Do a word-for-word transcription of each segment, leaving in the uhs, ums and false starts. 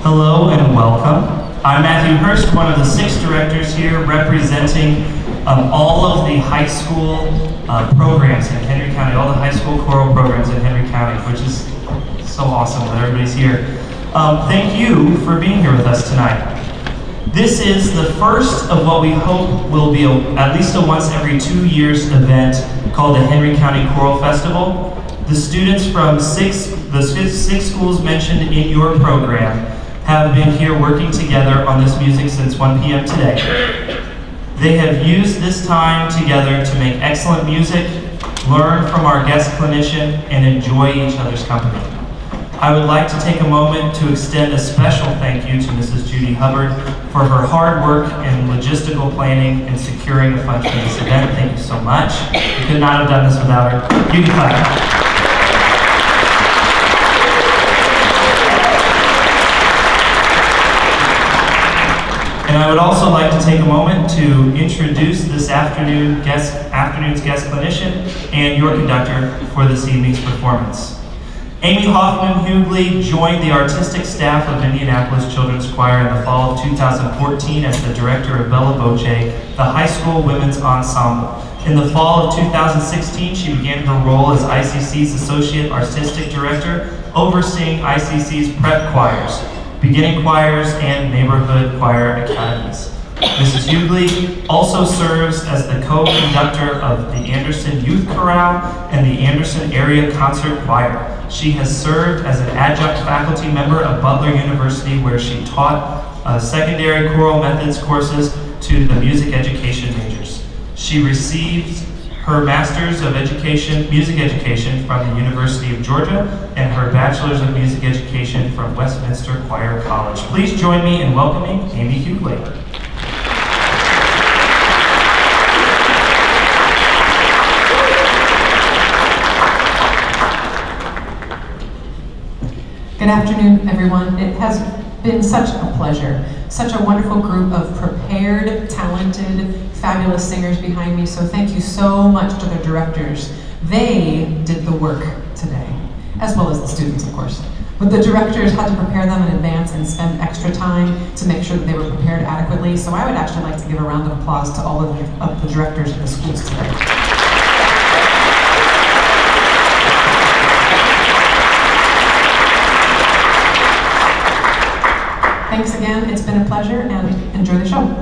Hello and welcome. I'm Matthew Hurst, one of the six directors here representing um, all of the high school uh, programs in Henry County, all the high school choral programs in Henry County, which is so awesome that everybody's here. Um, thank you for being here with us tonight. This is the first of what we hope will be a, at least a once every two years event called the Henry County Choral Festival. The students from six, the six schools mentioned in your program have been here working together on this music since one p m today. They have used this time together to make excellent music, learn from our guest clinician, and enjoy each other's company. I would like to take a moment to extend a special thank you to Missus Judy Hubbard for her hard work and logistical planning and securing the funds for this event. Thank you so much. We could not have done this without her. You can clap. And I would also like to take a moment to introduce this afternoon guest, afternoon's guest clinician and your conductor for this evening's performance. Amy Hoffman-Hughley joined the artistic staff of Indianapolis Children's Choir in the fall of two thousand fourteen as the director of Bella Voce, the high school women's ensemble. In the fall of two thousand sixteen, she began her role as I C C's Associate Artistic Director, overseeing I C C's prep choirs, beginning choirs, and neighborhood choir academies. Missus Hughley also serves as the co-conductor of the Anderson Youth Chorale and the Anderson Area Concert Choir. She has served as an adjunct faculty member of Butler University, where she taught uh, secondary choral methods courses to the music education majors. She received her Master's of Education, Music Education from the University of Georgia and her Bachelor's of Music Education from Westminster Choir College. Please join me in welcoming Amy Hughley. Good afternoon, everyone. It has been such a pleasure. Such a wonderful group of prepared, talented, fabulous singers behind me, so thank you so much to the directors. They did the work today, as well as the students, of course. But the directors had to prepare them in advance and spend extra time to make sure that they were prepared adequately, so I would actually like to give a round of applause to all of the, of the directors of the schools today. Thanks again, it's been a pleasure, and enjoy the show.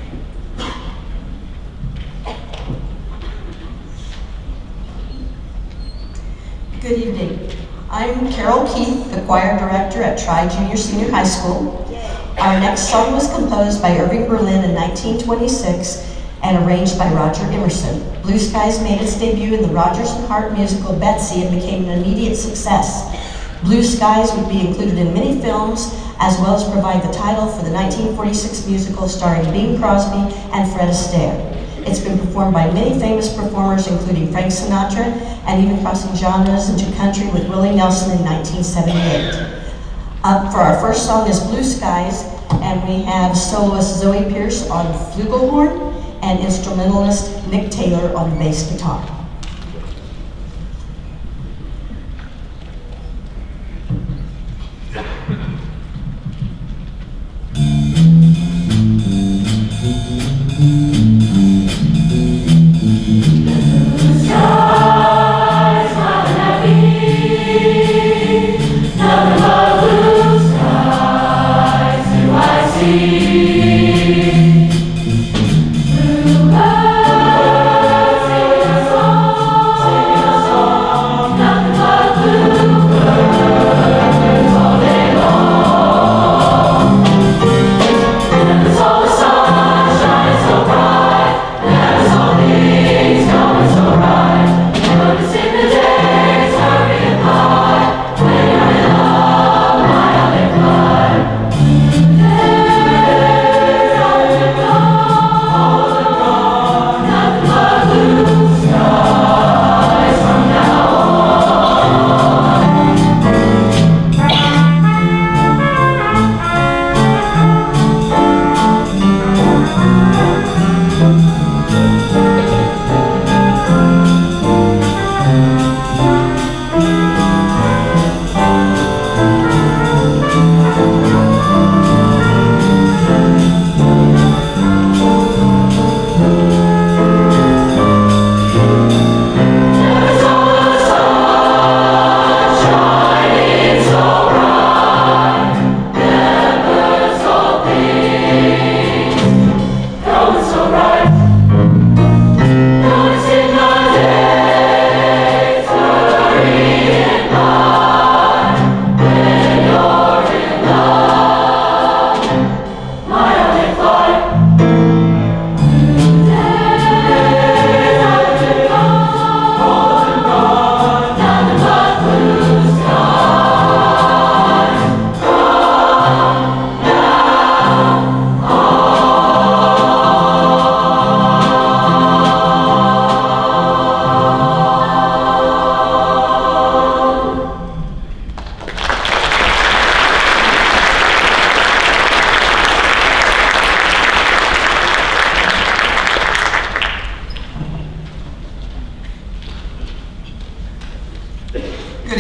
Good evening. I'm Carol Keith, the choir director at Tri Junior Senior High School. Our next song was composed by Irving Berlin in nineteen twenty-six and arranged by Roger Emerson. Blue Skies made its debut in the Rodgers and Hart musical Betsy and became an immediate success. Blue Skies would be included in many films, as well as provide the title for the nineteen forty-six musical starring Bing Crosby and Fred Astaire. It's been performed by many famous performers, including Frank Sinatra, and even crossing genres into country with Willie Nelson in nineteen seventy-eight. Up for our first song is Blue Skies, and we have soloist Zoe Pierce on flugelhorn and instrumentalist Nick Taylor on bass guitar. Blue birds sing a song.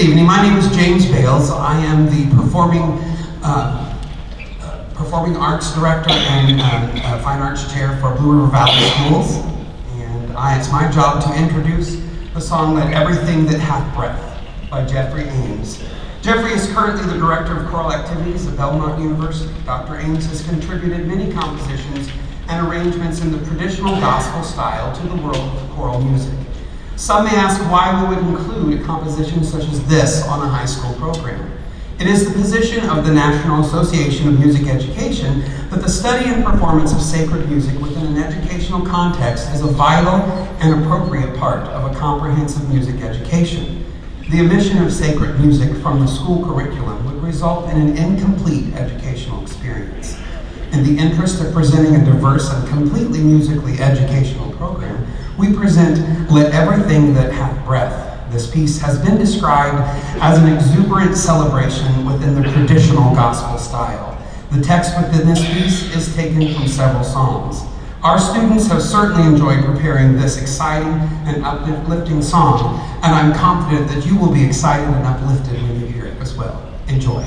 evening. My name is James Bales. I am the performing uh, uh, performing arts director and uh, uh, fine arts chair for Blue River Valley Schools. And I, it's my job to introduce the song "Let Everything That Hath Breath" by Jeffrey Ames. Jeffrey is currently the director of choral activities at Belmont University. Doctor Ames has contributed many compositions and arrangements in the traditional gospel style to the world of choral music. Some may ask why we would include a composition such as this on a high school program. It is the position of the National Association of Music Education that the study and performance of sacred music within an educational context is a vital and appropriate part of a comprehensive music education. The omission of sacred music from the school curriculum would result in an incomplete educational experience. In the interest of presenting a diverse and completely musically educational program, we present "Let Everything That Hath Breath." This piece has been described as an exuberant celebration within the traditional gospel style. The text within this piece is taken from several psalms. Our students have certainly enjoyed preparing this exciting and uplifting song, and I'm confident that you will be excited and uplifted when you hear it as well. Enjoy.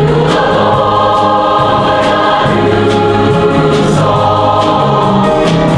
Song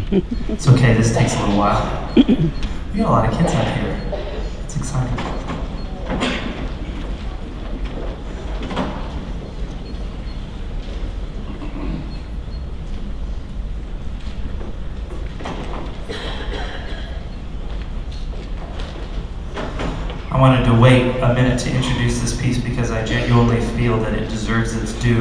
It's okay, this takes a little while. We got a lot of kids out here. It's exciting. I wanted to wait a minute to introduce this piece because I genuinely feel that it deserves its due.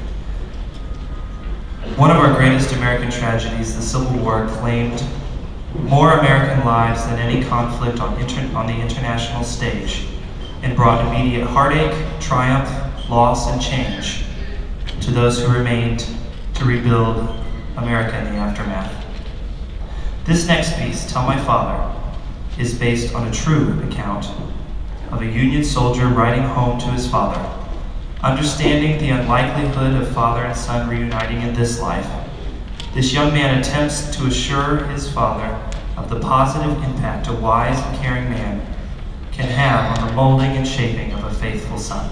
One of our greatest American tragedies, the Civil War, claimed more American lives than any conflict on, inter on the international stage and brought immediate heartache, triumph, loss, and change to those who remained to rebuild America in the aftermath. This next piece, Tell My Father, is based on a true account of a Union soldier writing home to his father, understanding the unlikelihood of father and son reuniting in this life. This young man attempts to assure his father of the positive impact a wise and caring man can have on the molding and shaping of a faithful son.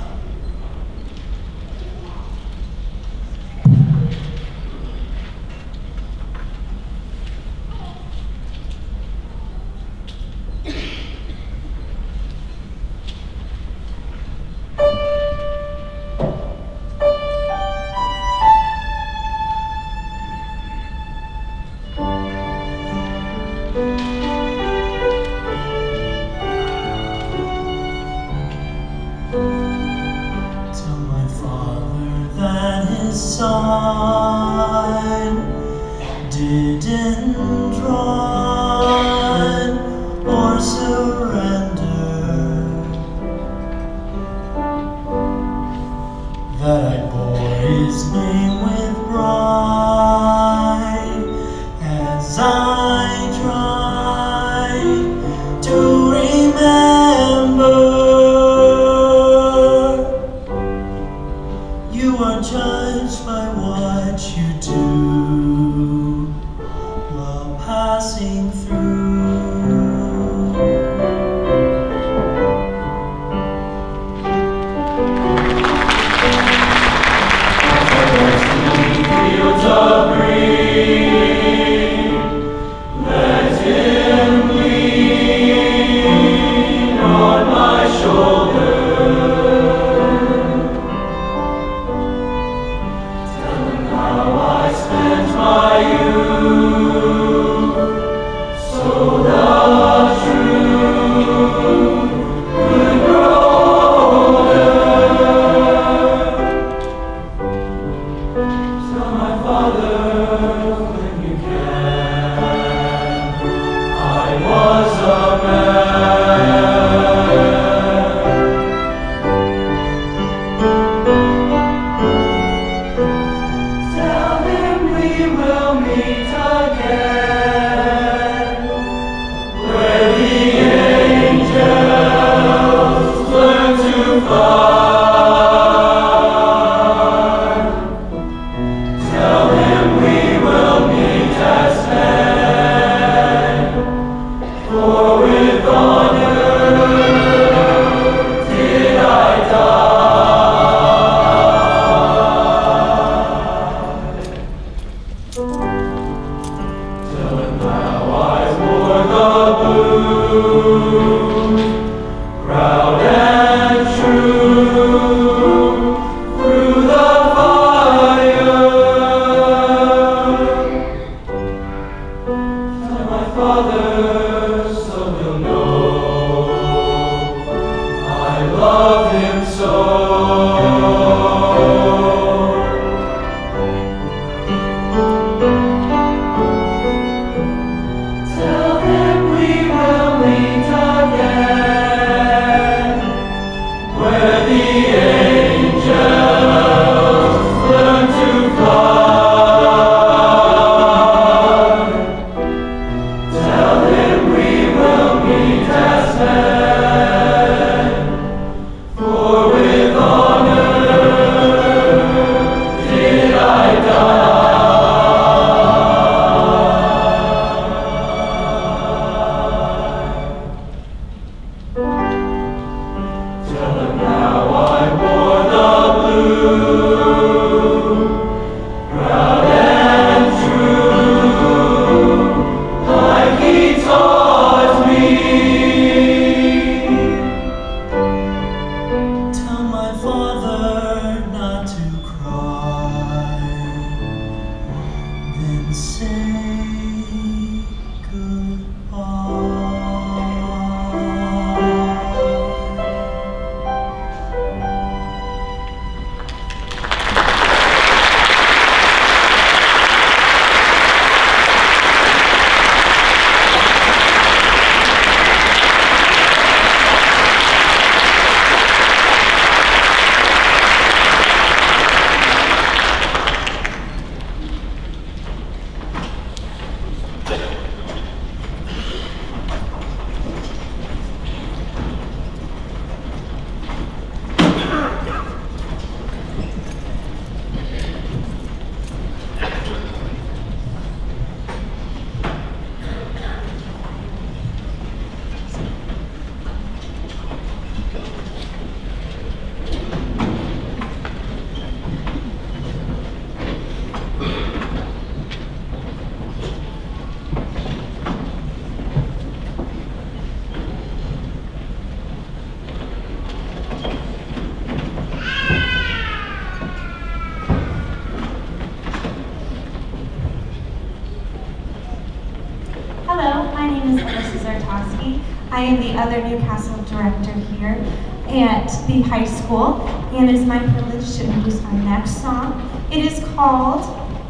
Koski. I am the other Newcastle director here at the high school, and it is my privilege to introduce our next song. It is called,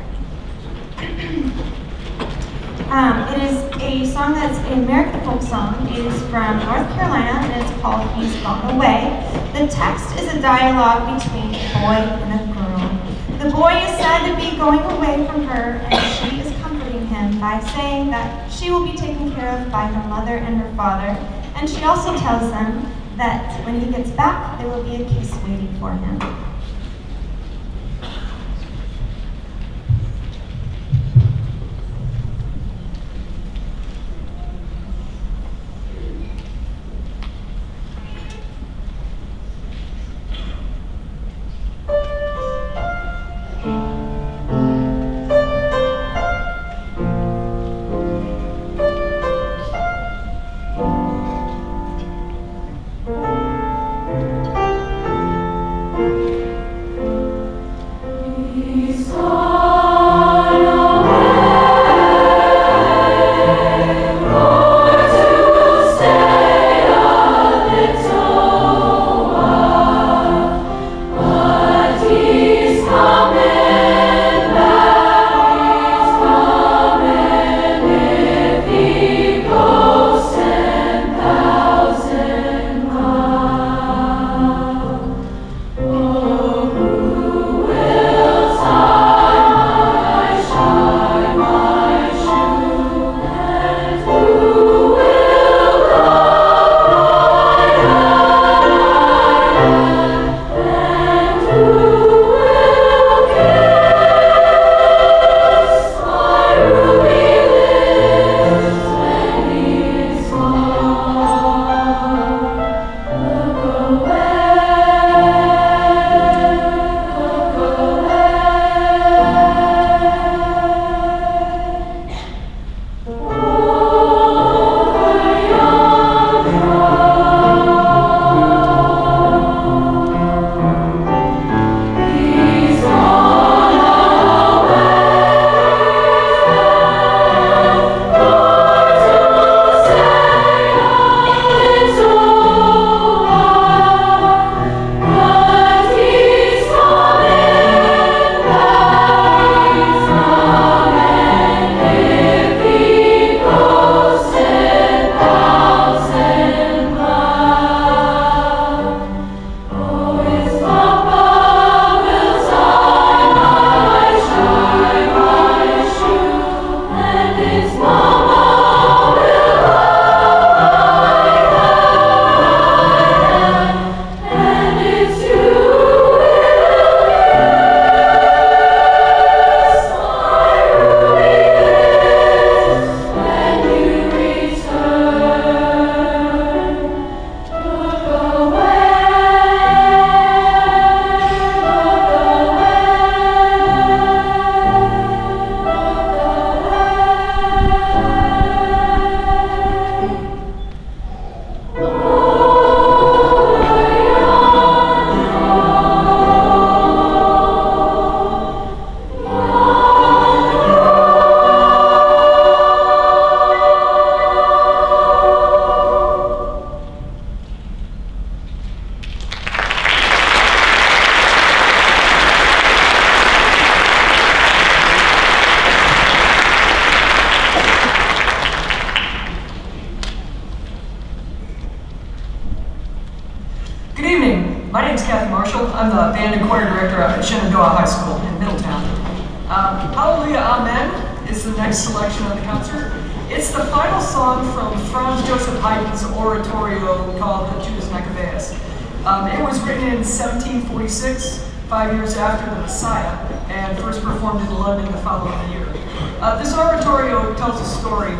um, it is a song that's an American folk song. It is from North Carolina, and it's called He's Gone Away. The text is a dialogue between a boy and a girl. The boy is sad to be going away from her, and she is comforting him by saying that she will be taken care of by her mother and her father. And she also tells them that when he gets back, there will be a kiss waiting for him. My name is Kathy Marshall. I'm the band and choir director at Shenandoah High School in Middletown. Um, Hallelujah, Amen is the next selection of the concert. It's the final song from Franz Joseph Haydn's oratorio called the Judas Maccabeus. Um, it was written in seventeen forty-six, five years after the Messiah, and first performed in London the following year. Uh, this oratorio tells a story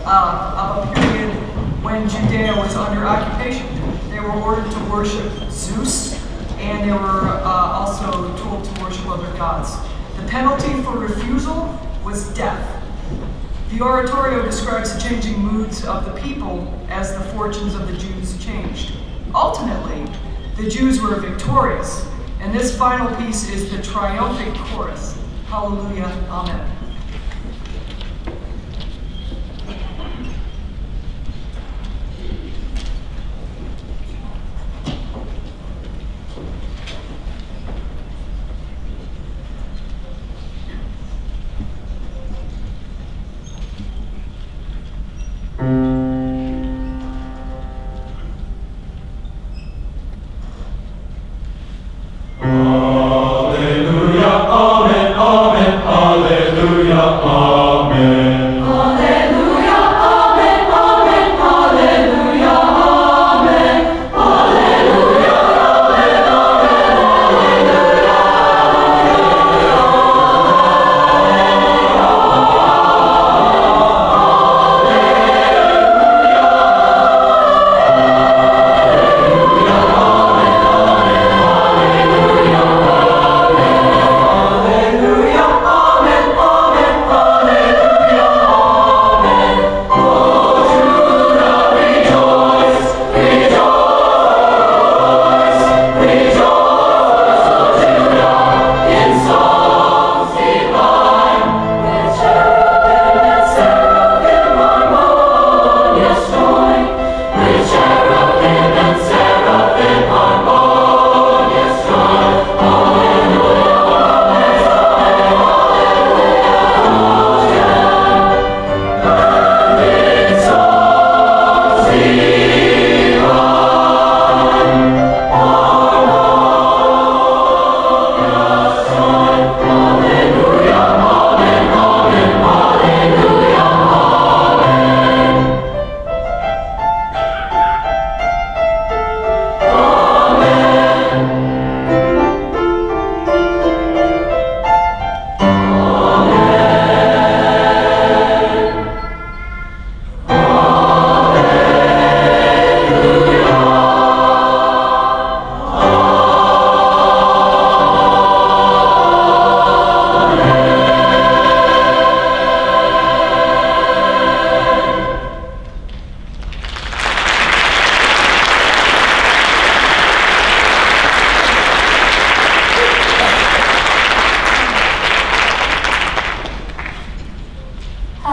uh, of a period when Judea was under occupation. They were ordered to worship Zeus, and they were uh, also told to worship other gods. The penalty for refusal was death. The oratorio describes the changing moods of the people as the fortunes of the Jews changed. Ultimately, the Jews were victorious, and this final piece is the triumphant chorus. Hallelujah, Amen.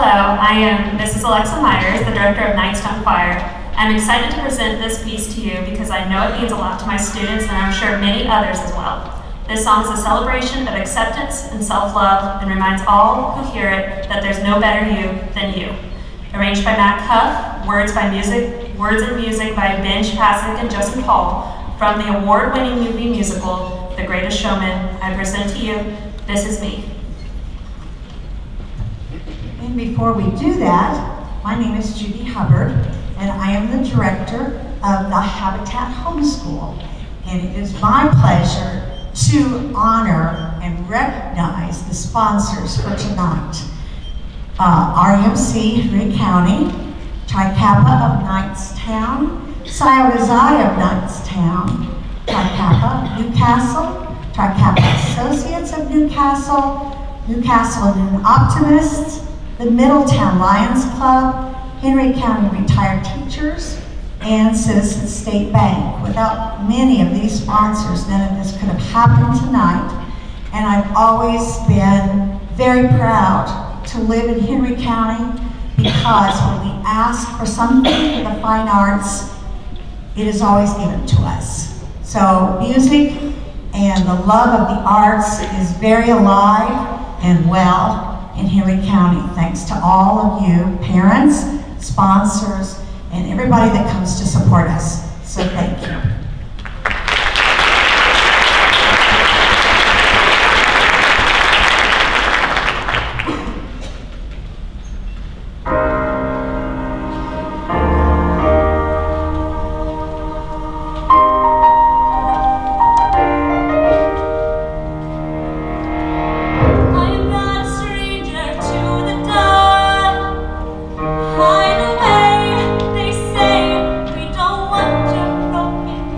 Hello, I am Missus Alexa Myers, the director of Nightstone Choir. I'm excited to present this piece to you because I know it means a lot to my students and I'm sure many others as well. This song is a celebration of acceptance and self-love and reminds all who hear it that there's no better you than you. Arranged by Matt Cuff, words by music, words and music by Ben Chapasik and Justin Paul from the award-winning movie musical, The Greatest Showman. I present to you, This Is Me. And before we do that, my name is Judy Hubbard, and I am the director of the Habitat Homeschool. And it is my pleasure to honor and recognize the sponsors for tonight. Uh, R E M C Henry County, Chi Kappa of Knightstown, Psi Psi of Knightstown, Chi Kappa Newcastle, Chi Kappa Associates of Newcastle, Newcastle Noon Optimists, the Middletown Lions Club, Henry County Retired Teachers, and Citizens State Bank. Without many of these sponsors, none of this could have happened tonight. And I've always been very proud to live in Henry County because when we ask for something in the fine arts, it is always given to us. So music and the love of the arts is very alive and well in Henry County, thanks to all of you, parents, sponsors, and everybody that comes to support us. So thank you. Hide away, they say we don't want your broken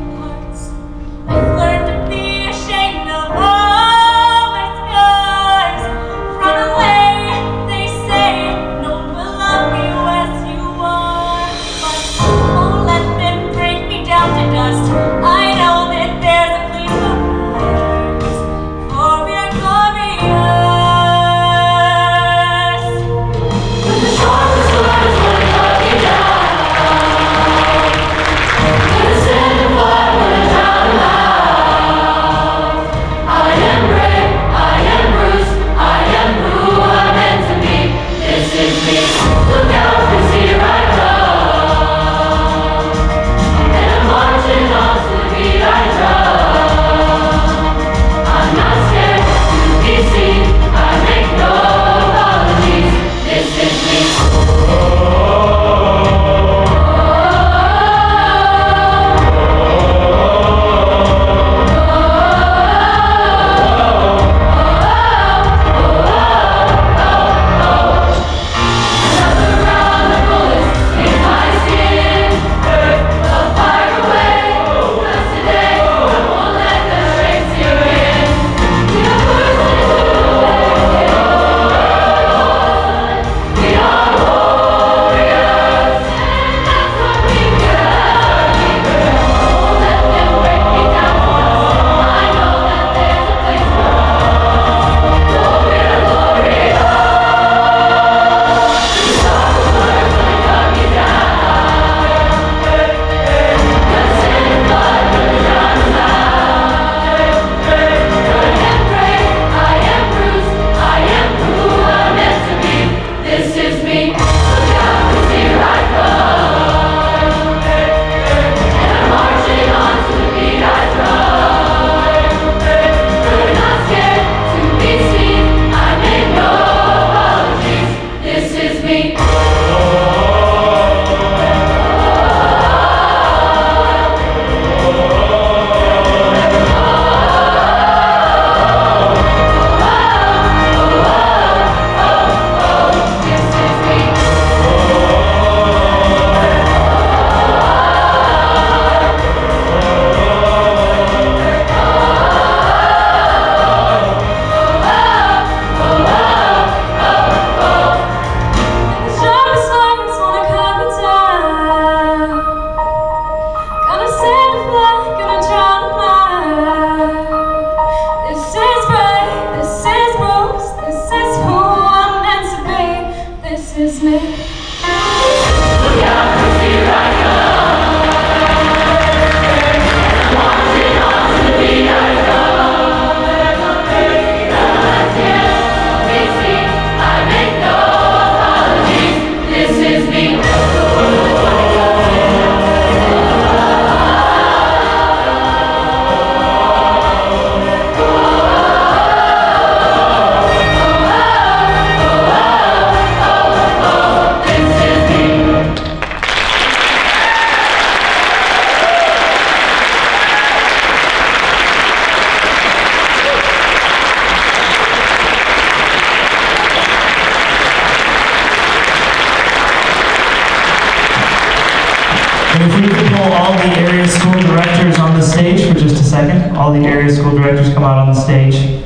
if we could pull all the area school directors on the stage for just a second. All the area school directors come out on the stage.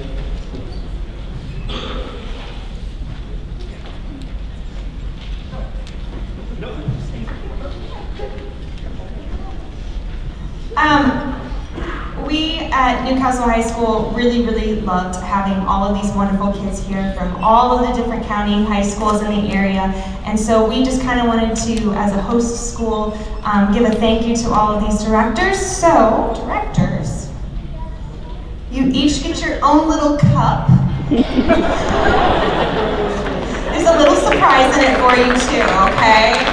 Um, we at Newcastle High School really, really loved having all of these wonderful kids here from all of the different county high schools in the area. And so we just kind of wanted to, as a host school, um, give a thank you to all of these directors. So, directors, you each get your own little cup. There's a little surprise in it for you too, okay?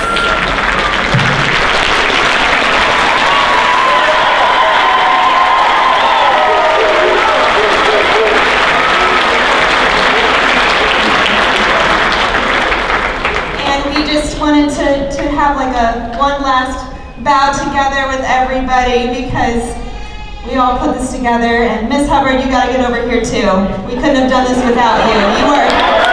Wanted to, to have like a one last bow together with everybody because we all put this together. And Miss Hubbard, you gotta get over here too. We couldn't have done this without you. You were